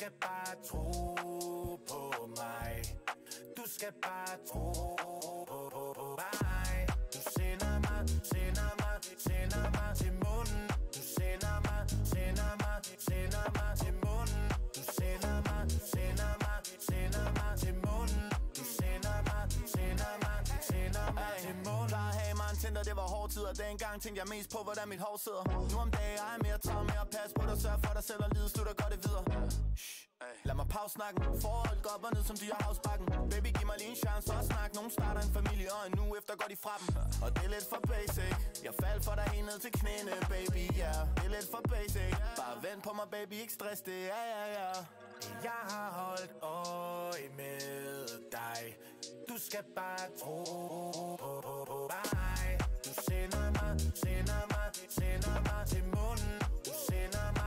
skal bare tro på mig. Du skal bare tro på mig. Du sender mig til munden. Du sender mig til munden. Du sender mig til munden. Du sender mig til munden. Der havde mig en Tinder, det var hårde tider. Dengang tænkte jeg mest på, hvordan mit hår sidder. Nu om dagen er jeg mere travlt med at passe på dig. Sørg for dig selv og livet slutter godt det videre. Lad mig pause snakken. Forhold går op og ned som dyrehavsbakken. Baby, giv mig lige en chance for at snakke. Nogen starter en familie, og en uge efter går de fra dem. Og det er lidt for basic. Jeg faldt for dig helt ned til knæene, baby, ja. Det er lidt for basic. Bare vent på mig, baby, ikke stress det, ja. Jeg har holdt øje med dig. Du skal bare tro på mig. Du sender mig til munden. Du sender mig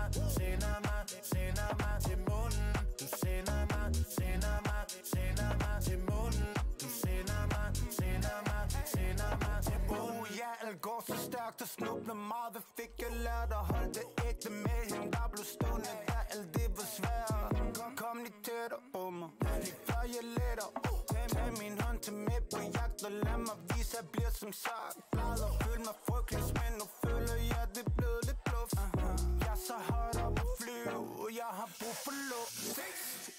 til munden. Du sender mig til munden. Du sender mig til munden. Ja, alt går så stærkt og snubler meget. Hvad fik jeg lært at holde det ægte med hende? Der blev stående, da alt det var svært. Kom lige tættere på mig, lige før jeg letter. Tag min hånd til med på jagt og lad mig vise, jeg bliver som sagt. Glad og føle mig frygtløs, men nu føler jeg, det er blevet lidt bluff. Jeg er så højt op at flyve, jeg har brug for luft.